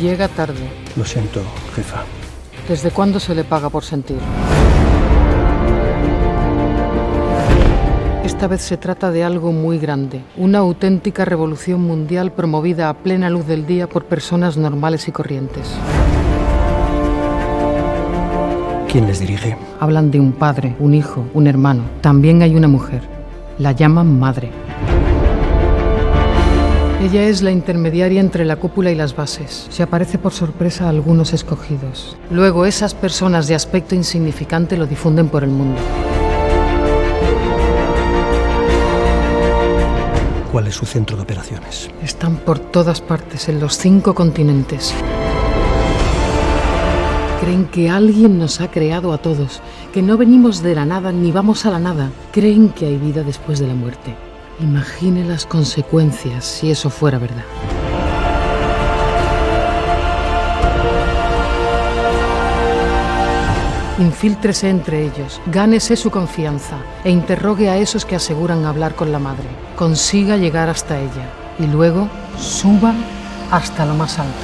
Llega tarde. Lo siento, jefa. ¿Desde cuándo se le paga por sentir? Esta vez se trata de algo muy grande, una auténtica revolución mundial promovida a plena luz del día por personas normales y corrientes. ¿Quién les dirige? Hablan de un padre, un hijo, un hermano. También hay una mujer. La llaman madre. Ella es la intermediaria entre la cúpula y las bases. Se aparece por sorpresa a algunos escogidos. Luego esas personas de aspecto insignificante lo difunden por el mundo. ¿Cuál es su centro de operaciones? Están por todas partes, en los 5 continentes. Creen que alguien nos ha creado a todos, que no venimos de la nada ni vamos a la nada. Creen que hay vida después de la muerte. Imagine las consecuencias si eso fuera verdad. Infíltrese entre ellos, gánese su confianza e interrogue a esos que aseguran hablar con la madre. Consiga llegar hasta ella y luego suba hasta lo más alto.